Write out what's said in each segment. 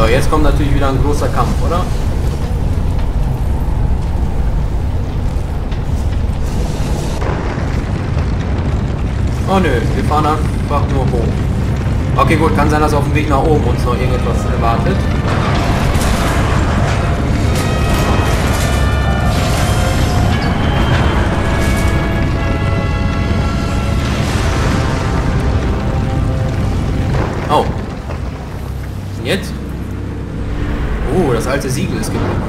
So, jetzt kommt natürlich wieder ein großer Kampf, oder? Oh nö, wir fahren einfach nur hoch. Okay, gut, kann sein, dass auf dem Weg nach oben uns noch irgendetwas erwartet. Oh. Und jetzt? Oh, das alte Siegel ist gebrochen.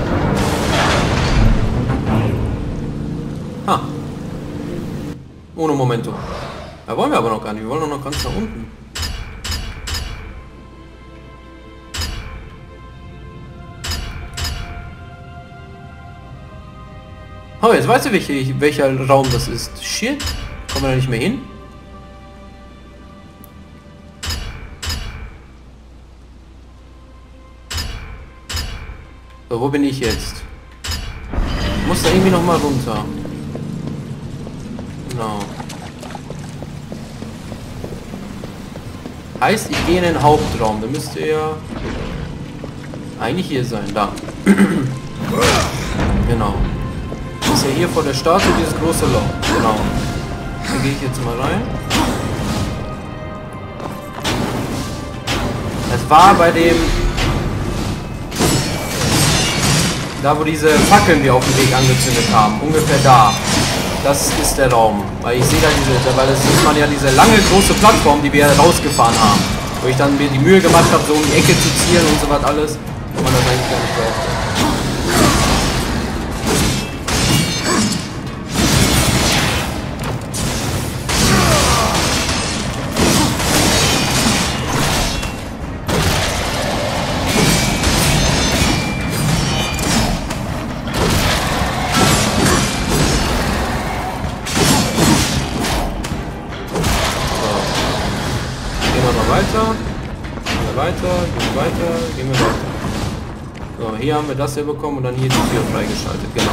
Ha. Ohne Momento. Da wollen wir aber noch gar nicht. Wir wollen noch ganz nach unten. Oh, jetzt weißt du, welcher Raum das ist. Shit. Kommen wir da nicht mehr hin? So, wo bin ich jetzt? Ich muss da irgendwie noch mal runter. Genau. Heißt, ich gehe in den Hauptraum. Da müsste ja eigentlich hier sein. Da. Genau. Ist ja hier vor der Statue dieses große Loch. Genau. Da gehe ich jetzt mal rein. Es war bei dem... Da, wo diese Fackeln wir auf dem Weg angezündet haben. Ungefähr da. Das ist der Raum. Weil ich sehe da diese... Weil das sieht man ja diese lange große Plattform, die wir rausgefahren haben. Wo ich dann mir die Mühe gemacht habe, so um die Ecke zu zielen und so was alles. Wo man das eigentlich gar nicht braucht. Gehen wir weiter. So, hier haben wir das hier bekommen und dann hier die Tür freigeschaltet, genau.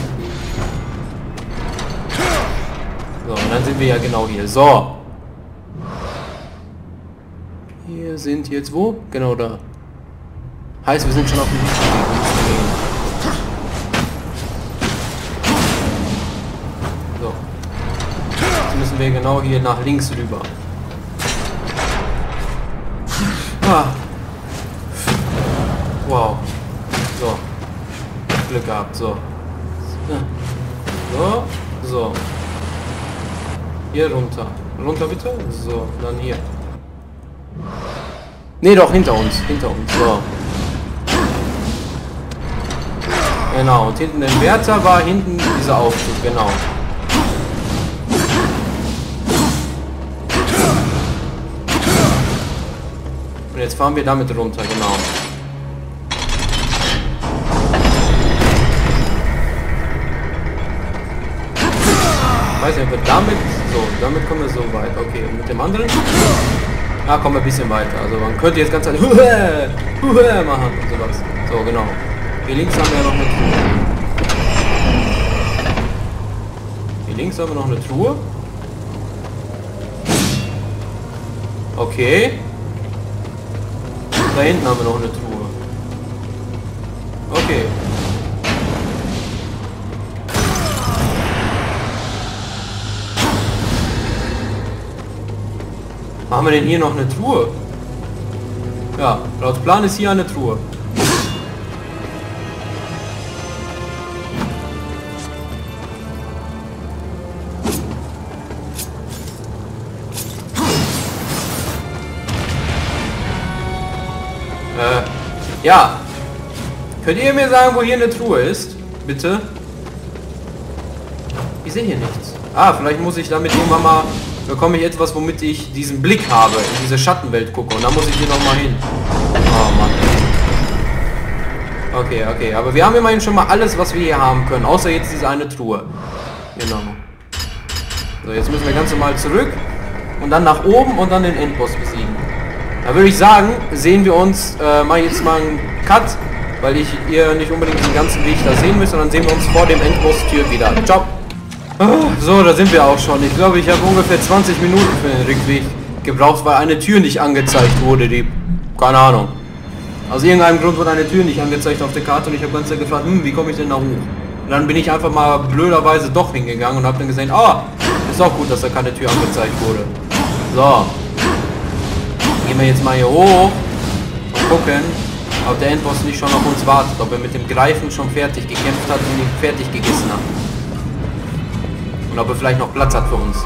So, und dann sind wir ja genau hier. So. Wir sind jetzt wo? Genau da. Heißt, wir sind schon auf dem Weg. So. Jetzt müssen wir genau hier nach links rüber. Ah. Wow. So. Glück gehabt. So. So. So. Hier runter. Runter bitte. So. Dann hier. Nee, doch, hinter uns. Hinter uns. So. Genau. Und hinten der Wärter war hinten dieser Aufzug. Genau. Und jetzt fahren wir damit runter. Genau. Ich weiß nicht, ob wir damit... So, damit kommen wir so weit. Okay, und mit dem anderen? Ah, kommen wir ein bisschen weiter. Also man könnte jetzt ganz machen und sowas. So, genau. Hier links haben wir noch eine Truhe. Hier links haben wir noch eine Truhe. Okay. Da hinten haben wir noch eine Truhe. Okay. Haben wir denn hier noch eine Truhe? Ja, laut Plan ist hier eine Truhe. Ja. Könnt ihr mir sagen, wo hier eine Truhe ist? Bitte? Ich sehe hier nichts. Ah, vielleicht muss ich damit irgendwann mal... Bekomme ich etwas, womit ich diesen Blick habe, in diese Schattenwelt gucke. Und da muss ich hier nochmal hin. Oh Mann. Okay, okay. Aber wir haben immerhin schon mal alles, was wir hier haben können. Außer jetzt diese eine Truhe. Genau. So, jetzt müssen wir ganz normal zurück. Und dann nach oben und dann den Endboss besiegen. Da würde ich sagen, sehen wir uns, mache ich jetzt mal einen Cut, weil ihr nicht unbedingt den ganzen Weg da sehen müsst, sondern sehen wir uns vor dem Endboss-Tür wieder. Ciao! So, da sind wir auch schon. Ich glaube, ich habe ungefähr 20 Minuten für den Rückweg gebraucht, weil eine Tür nicht angezeigt wurde, die... Keine Ahnung. Aus irgendeinem Grund wurde eine Tür nicht angezeigt auf der Karte und ich habe ganz gefragt, wie komme ich denn da hoch? Und dann bin ich einfach mal blöderweise doch hingegangen und habe dann gesehen, ist auch gut, dass da keine Tür angezeigt wurde. So. Gehen wir jetzt mal hier hoch und gucken, ob der Endboss nicht schon auf uns wartet, ob er mit dem Greifen schon fertig gekämpft hat und ihn fertig gegessen hat. Und ob er vielleicht noch Platz hat für uns.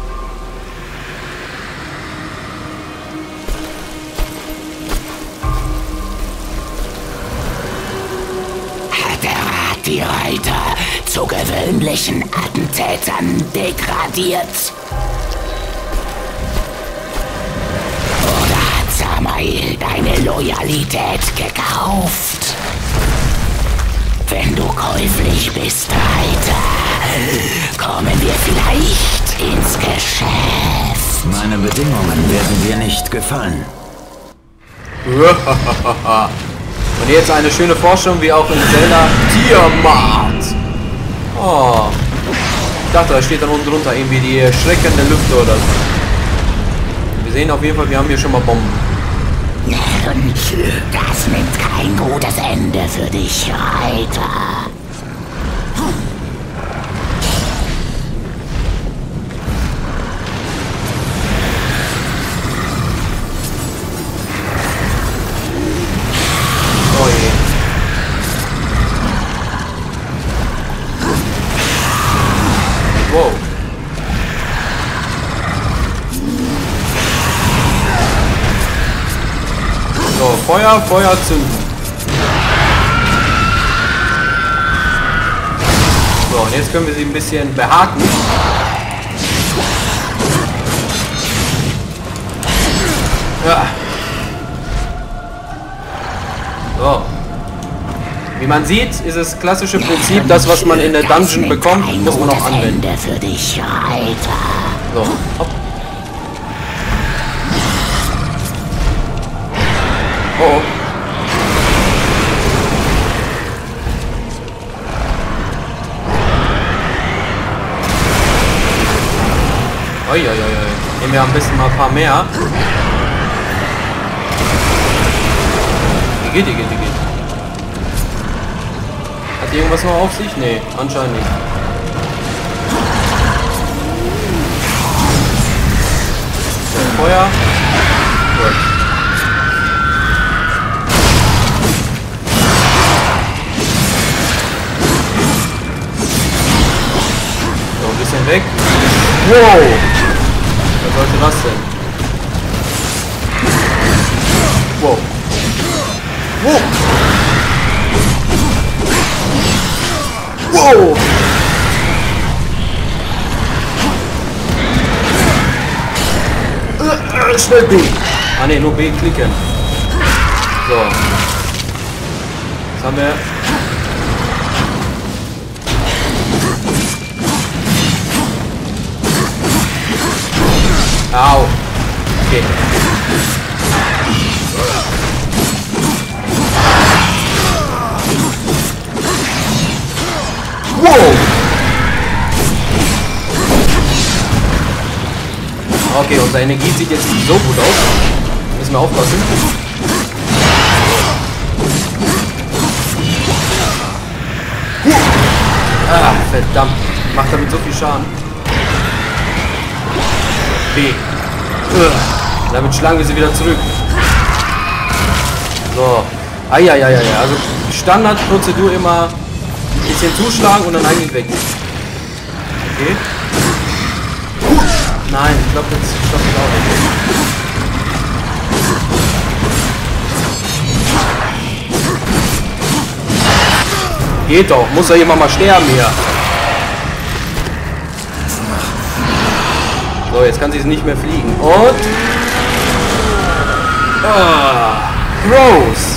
Die Reiter zu gewöhnlichen Attentätern degradiert. Oder hat Samael deine Loyalität gekauft? Wenn du käuflich bist, Reiter, kommen wir vielleicht ins Geschäft. Meine Bedingungen werden dir nicht gefallen. Und jetzt eine schöne Forschung, wie auch in Zelda Tiamat. Oh. Ich dachte, da steht dann unten drunter irgendwie die schreckende Lüfte oder so. Wir sehen auf jeden Fall, wir haben hier schon mal Bomben. Das nimmt kein gutes Ende für dich, Reiter. Wow. So, Feuer zünden. So, und jetzt können wir sie ein bisschen behaken. Ja. So. Wie man sieht, ist das klassische Prinzip, das was man in der Dungeon bekommt, muss man auch anwenden. Für dich, Reiter. So, hopp. Oh. Uiuiui. Nehmen wir am besten mal ein paar mehr. Die geht. Hat die irgendwas noch auf sich? Nee, anscheinend nicht. So, Feuer. Gut. So, ein bisschen weg. Wow! Was sollte das denn? Wow. Wow! Wow! Schnell B! Ah ne, nur B klicken. So. Jetzt haben wir... Au! Okay. Wow! Okay, unsere Energie sieht jetzt nicht so gut aus. Müssen wir aufpassen. Ah, verdammt. Macht damit so viel Schaden. B. Damit schlagen wir sie wieder zurück. So. Eieieiei. Also Standardprozedur immer ein bisschen zuschlagen und dann eigentlich weg. Okay. Nein, ich glaube, jetzt stoppt es auch nicht. Geht doch, muss ja jemand mal sterben hier. So, jetzt kann sie nicht mehr fliegen. Und... Gross!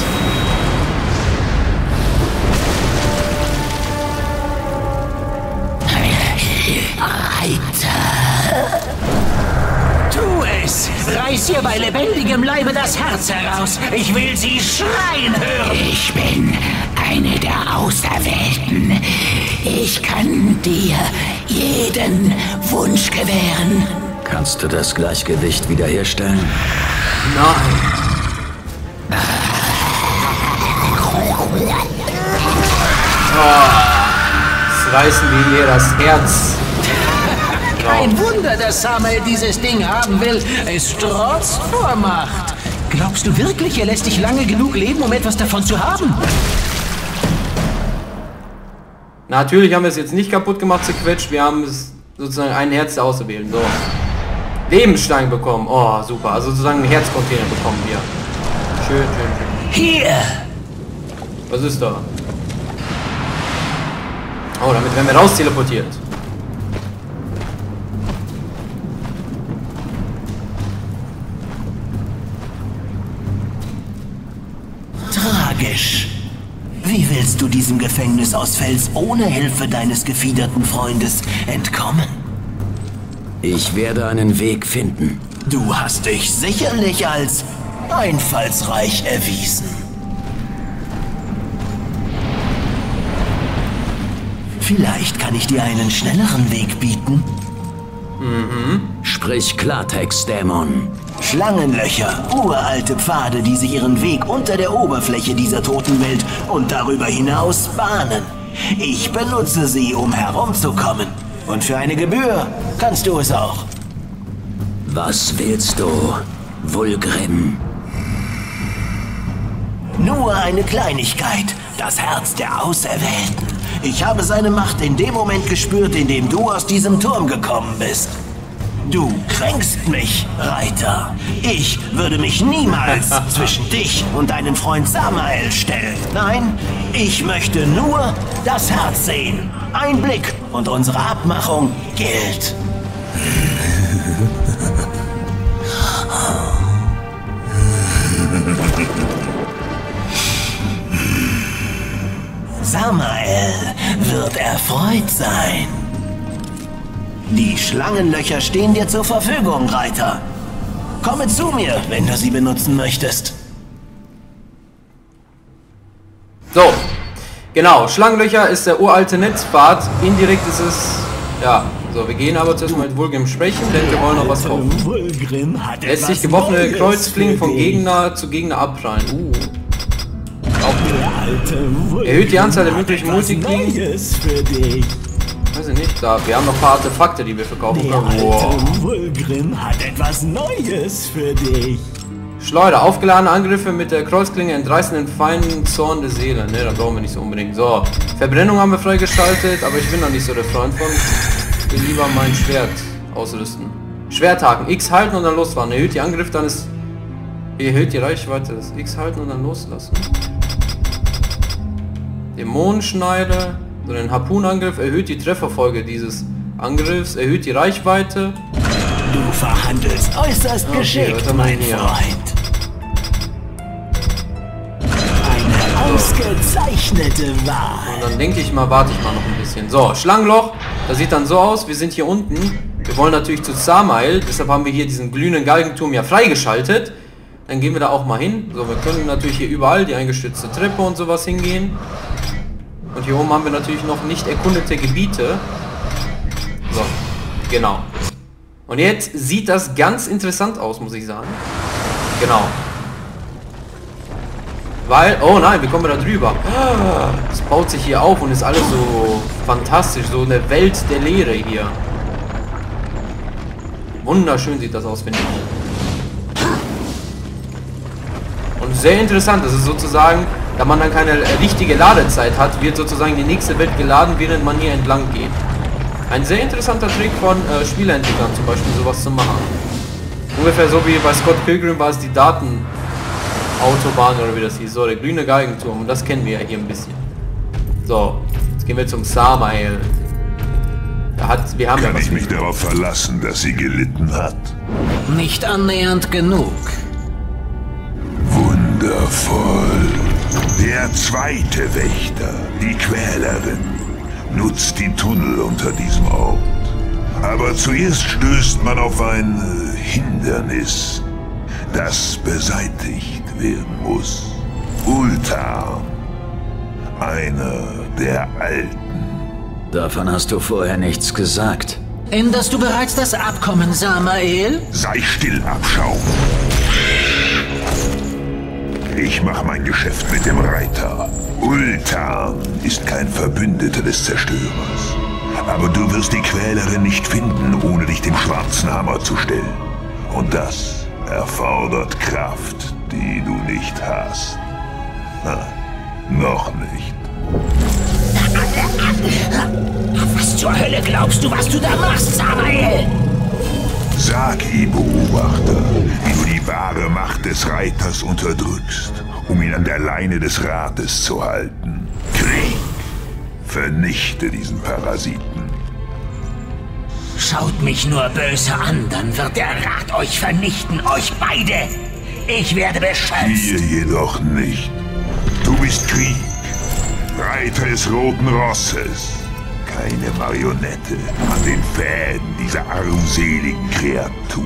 Tu es! Reiß ihr bei lebendigem Leibe das Herz heraus! Ich will sie schreien hören! Ich bin eine der Auserwählten. Ich kann dir jeden Wunsch gewähren. Kannst du das Gleichgewicht wiederherstellen? Nein. Jetzt reißen wir ihr das Herz. Kein Wunder, dass Samael dieses Ding haben will. Es strotzt vor Macht. Glaubst du wirklich, er lässt dich lange genug leben, um etwas davon zu haben? Natürlich haben wir es jetzt nicht kaputt gemacht, zerquetscht. Wir haben es sozusagen ein Herz ausgewählt. So. Lebensstein bekommen. Oh, super. Also sozusagen einen Herzcontainer bekommen wir. Schön, schön, schön. Hier! Was ist da? Oh, damit werden wir raus teleportiert. Tragisch. Wie willst du diesem Gefängnis aus Fels ohne Hilfe deines gefiederten Freundes entkommen? Ich werde einen Weg finden. Du hast dich sicherlich als einfallsreich erwiesen. Vielleicht kann ich dir einen schnelleren Weg bieten. Sprich Klartext, Dämon. Schlangenlöcher, uralte Pfade, die sich ihren Weg unter der Oberfläche dieser toten Welt und darüber hinaus bahnen. Ich benutze sie, um herumzukommen. Und für eine Gebühr kannst du es auch. Was willst du, Vulgrim? Nur eine Kleinigkeit, das Herz der Auserwählten. Ich habe seine Macht in dem Moment gespürt, in dem du aus diesem Turm gekommen bist. Du kränkst mich, Reiter. Ich würde mich niemals zwischen dich und deinen Freund Samael stellen. Nein, ich möchte nur das Herz sehen. Ein Blick und unsere Abmachung gilt. Samael wird erfreut sein. Die Schlangenlöcher stehen dir zur Verfügung, Reiter. Komme zu mir, wenn du sie benutzen möchtest. So, genau. Schlangenlöcher ist der uralte Netzpfad. Indirekt ist es... Ja, so, wir gehen aber zuerst mal mit Vulgrim sprechen, denn wir wollen noch was kaufen. Lässt sich geworfene Kreuzklingen von Gegner zu Gegner abprallen. Erhöht die Anzahl der möglichen Multiklingen. Weiß ich nicht, da, wir haben noch ein paar Artefakte, die wir verkaufen können. Wow. Vulgrim hat etwas Neues für dich. Schleuder, aufgeladene Angriffe mit der Kreuzklinge entreißen den Feinden Zorn der Seele. Ne, da brauchen wir nicht so unbedingt. So, Verbrennung haben wir freigeschaltet, aber ich bin noch nicht so der Freund von. Ich will lieber mein Schwert ausrüsten. Schwerthaken, X halten und dann losfahren. Erhöht die Angriffe, dann ist... Erhöht die Reichweite, das X halten und dann loslassen. Dämonenschneider, so ein Harpunangriff erhöht die Trefferfolge dieses Angriffs, erhöht die Reichweite. Du verhandelst äußerst geschickt, mein Freund. Eine ausgezeichnete Wahl. Und dann denke ich mal, warte ich mal noch ein bisschen. So, Schlangenloch, das sieht dann so aus, wir sind hier unten. Wir wollen natürlich zu Samael, deshalb haben wir hier diesen glühenden Galgenturm ja freigeschaltet. Dann gehen wir da auch mal hin. So, wir können natürlich hier überall die eingestützte Treppe und sowas hingehen. Und hier oben haben wir natürlich noch nicht erkundete Gebiete. So, genau. Und jetzt sieht das ganz interessant aus, muss ich sagen. Genau. Weil, oh nein, wie kommen wir da drüber? Es baut sich hier auf und ist alles so fantastisch. So eine Welt der Leere hier. Wunderschön sieht das aus, finde ich. Und sehr interessant, das ist sozusagen, da man dann keine richtige Ladezeit hat, wird sozusagen die nächste Welt geladen, während man hier entlang geht. Ein sehr interessanter Trick von Spieleentwicklern zum Beispiel, sowas zu machen. Ungefähr so wie bei Scott Pilgrim war es die Datenautobahn oder wie das hieß, so der glühende Galgenturm, und das kennen wir ja hier ein bisschen. So, jetzt gehen wir zum Samael. Wir haben Kann ja ich mich darauf verlassen, dass sie gelitten hat? Nicht annähernd genug. Wundervoll. Der zweite Wächter, die Quälerin, nutzt die Tunnel unter diesem Ort. Aber zuerst stößt man auf ein Hindernis, das beseitigt werden muss. Ultar, einer der Alten. Davon hast du vorher nichts gesagt. Änderst du bereits das Abkommen, Samael? Sei still, Abschaum. Ich mache mein Geschäft mit dem Reiter. Ultan ist kein Verbündeter des Zerstörers. Aber du wirst die Quälerin nicht finden, ohne dich dem schwarzen Hammer zu stellen. Und das erfordert Kraft, die du nicht hast. Noch nicht. Was zur Hölle glaubst du, was du da machst, Samael? Sag ihm, Beobachter, wie du die wahre Macht des Reiters unterdrückst, um ihn an der Leine des Rates zu halten. Krieg! Vernichte diesen Parasiten. Schaut mich nur böse an, dann wird der Rat euch vernichten, euch beide. Ich werde beschützt. Hier jedoch nicht. Du bist Krieg, Reiter des Roten Rosses. Keine Marionette an den Fäden dieser armseligen Kreatur.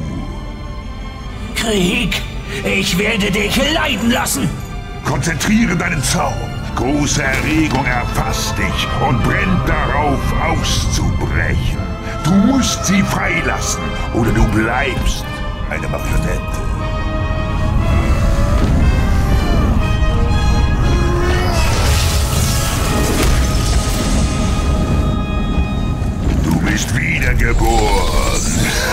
Krieg, ich werde dich leiden lassen. Konzentriere deinen Zorn. Große Erregung erfasst dich und brennt darauf, auszubrechen. Du musst sie freilassen, oder du bleibst eine Marionette. Du bist wiedergeboren.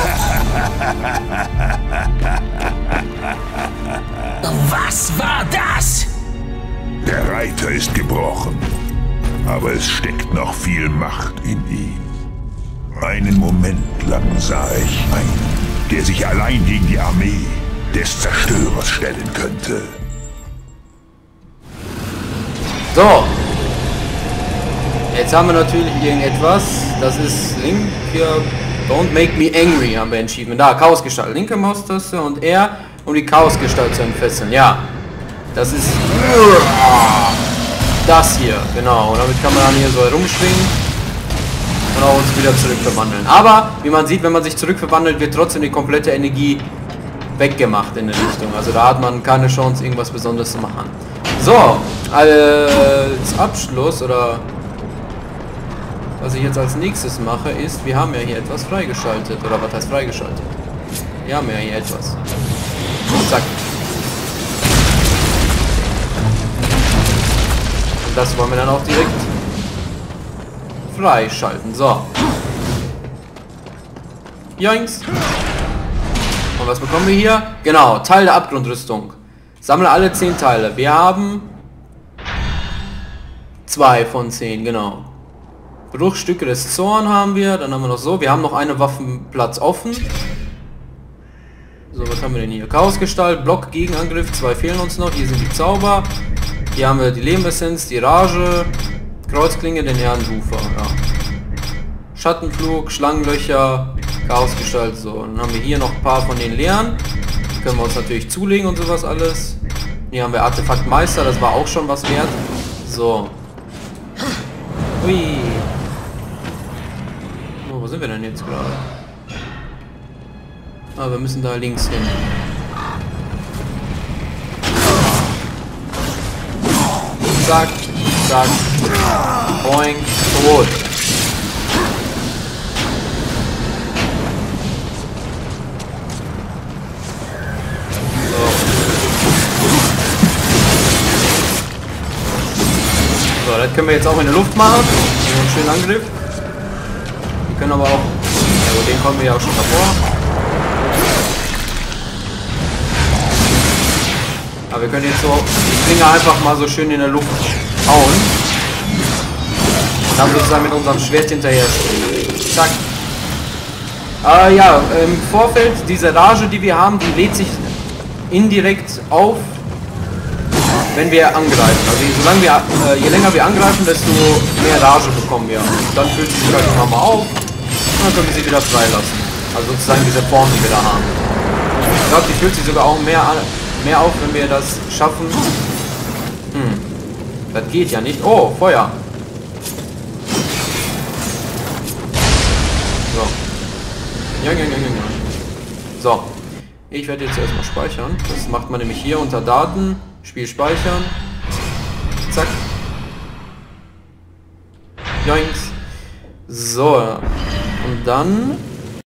Was war das? Der Reiter ist gebrochen, aber es steckt noch viel Macht in ihm. Einen Moment lang sah ich einen, der sich allein gegen die Armee des Zerstörers stellen könnte. So. Jetzt haben wir natürlich irgendetwas. Das ist Link hier. Don't make me angry, haben wir entschieden. Da, Chaosgestalt. Linke Maustaste und R, um die Chaosgestalt zu entfesseln. Ja. Das ist das hier, genau. Und damit kann man dann hier so herumschwingen und auch uns wieder zurückverwandeln. Aber, wie man sieht, wenn man sich zurückverwandelt, wird trotzdem die komplette Energie weggemacht in der Richtung. Also da hat man keine Chance, irgendwas Besonderes zu machen. So, als Abschluss, oder was ich jetzt als nächstes mache, ist, wir haben ja hier etwas freigeschaltet. Oder was heißt freigeschaltet? Wir haben ja hier etwas. Zack. Das wollen wir dann auch direkt freischalten. So. Joinks. Und was bekommen wir hier? Genau, Teil der Abgrundrüstung. Sammle alle 10 Teile. Wir haben 2 von 10, genau. Bruchstücke des Zorn haben wir. Dann haben wir noch so. Wir haben noch einen Waffenplatz offen. So, was haben wir denn hier? Chaosgestalt, Block, Gegenangriff. 2 fehlen uns noch. Hier sind die Zauber. Hier haben wir die Lebensessenz, die Rage, Kreuzklinge, den Ehrenrufer. Ja. Schattenflug, Schlangenlöcher, Chaosgestalt. So, dann haben wir hier noch ein paar von den leeren. Die können wir uns natürlich zulegen und sowas alles. Hier haben wir Artefaktmeister, das war auch schon was wert. So. Hui. Oh, wo sind wir denn jetzt gerade? Ah, wir müssen da links hin. Zack, zack, boing, tot. So, das können wir jetzt auch in der Luft machen. Einen schönen Angriff. Wir können aber auch, also den kommen wir ja auch schon davor. Aber wir können jetzt so die Klinge einfach mal so schön in der Luft hauen. Und dann sozusagen mit unserem Schwert hinterher stehen. Zack. Ja, im Vorfeld, diese Rage, die wir haben, die lädt sich indirekt auf, wenn wir angreifen. Also solange wir, je länger wir angreifen, desto mehr Rage bekommen wir. Und dann füllt sie sich halt immer mal auf und dann können wir sie wieder freilassen. Also sozusagen diese Form, die wir da haben. Ich glaube, die füllt sich sogar auch mehr auf, wenn wir das schaffen. Das geht ja nicht. Oh, Feuer. So. Ja. So. Ich werde jetzt erstmal speichern. Das macht man nämlich hier unter Daten. Spiel speichern. Zack. Joinks. So. Und dann